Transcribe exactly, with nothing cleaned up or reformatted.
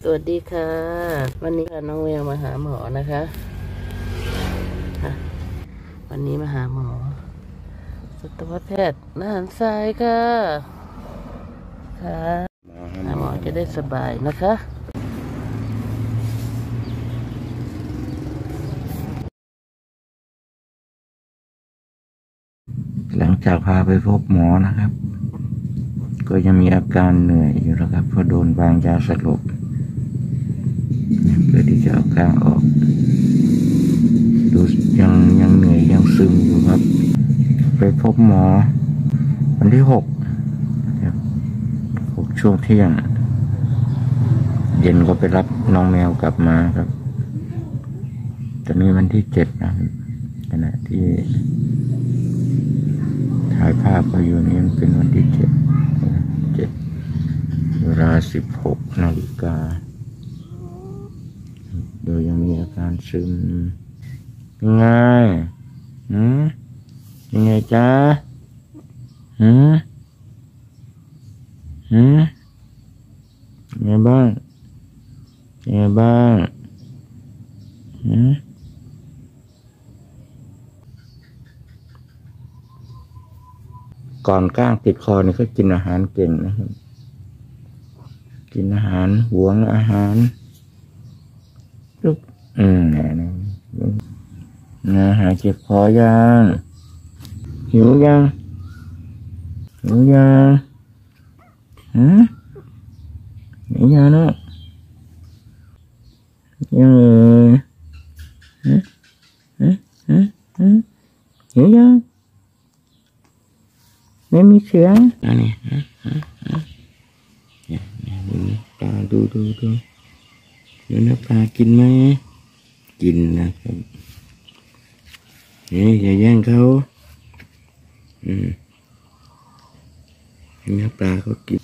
วัสดีค่ะวันนี้น้องแววมาหาหมอนะคะวันนี้มาหาหมอสัตวแพทย์น่านทรายค่ะค่ะหาหมอจะได้สบายนะคะหลังจากพาไปพบหมอนะครับก็ยังมีอาการเหนื่อยอยู่นะครับเพราะโดนวางยาสลบเพื่อที่จะเอากางออกดูยังยังเหนื่อยยังซึมอยู่ครับไปพบหมอวันที่หกครับหกช่วงเที่ยงเย็นก็ไปรับน้องแมวกลับมาครับตอนนี้วันที่เจ็ดนะครับขณะที่ถ่ายภาพก็อยู่นี้มันเป็นวันที่เจ็ดเจ็ดเวลาสิบหกนาฬิกาโดยยังมีอาการซึมยังไงหืมยังไงจ๊ะหืมหืมยังไงบ้างยังไงบ้างหืมก่อนก้างติดคอนี่ก็กินอาหารเก่งนะครับกินอาหารหวงอาหารลุกอืมนะนะนะหายเจ็บคอยังหิวยังหิวยังฮะหิวยังเนาะยังเลยฮะฮะฮะฮะหิวยังไม่มีเสียงอันนี้ฮะฮะฮะเนี่ยดูปลาดูดูดูเดี๋ยวนะปลากินไหมกินนะครับนี่อย่าแย่งเขาอืมเนื้อปลาเขากิน